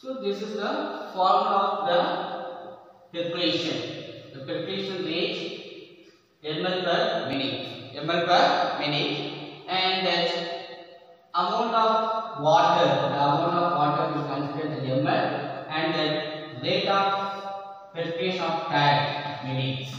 So this is the formula of the filtration. The filtration rate ml per minute, and that amount of water, we consider the ml, and the rate of filtration of TAG minutes.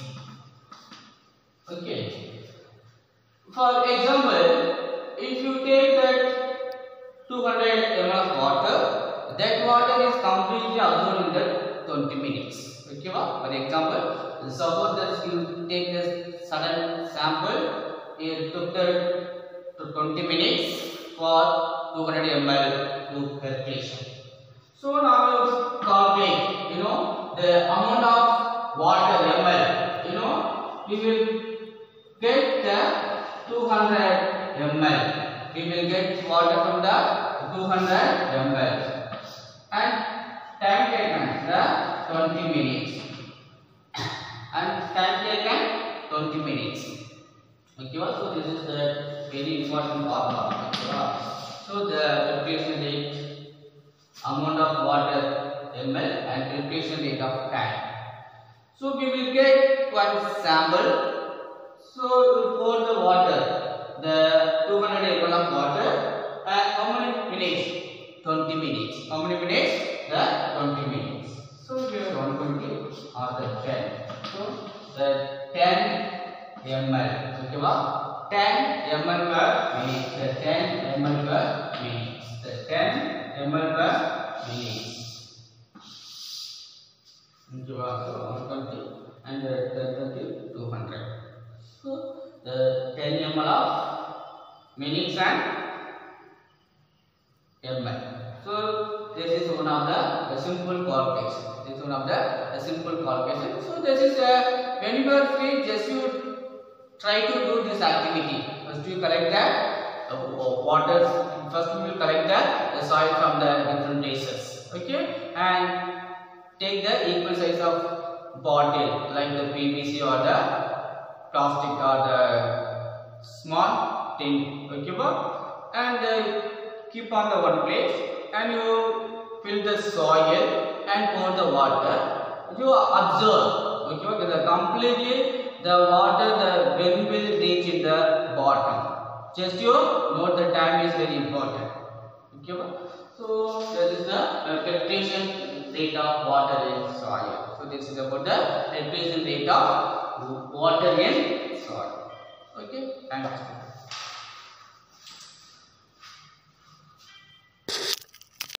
Okay. For example, if you take that 200 ml of water, that water is completely absorbed in that 20 minutes. Okay, for example, suppose that you take this sudden sample, it took that to 20 minutes for 200 ml to filtration. So now you calculate, the amount of water ml, we will get the 200 ml. We will get water from the 200 ml. And time taken the 20 minutes. And time taken 20 minutes. Okay, so this is the very important formula. So the filtration rate, amount of water ml, and filtration rate of time. So we will get one sample. So you pour the water, the 200 ml of water, how many minutes? 20 minutes. How many minutes? The 20 minutes. So here 120 or the 10. So the 10 ml. Okay, what? 10 ml per minute. The 10 ml per minute. The 10 ml per minute. Okay, so 120 and the 200. So the 10 ml of minutes and ml. So this is one of the simple calculation. This is one of the simple calculation. So this is when you are free, just you try to do this activity. First you collect the water. First you will collect the soil from the different places. Okay, and take the equal size of bottle like the PVC or the plastic or the small tin. Okay, and keep on the one place. And you fill the soil and pour the water. You observe, okay, the completely the water, the when will reach in the bottom. Just you note the time is very important. Okay, so this is the filtration rate of water in soil. So this is about the filtration rate of water in soil. Okay, thank you.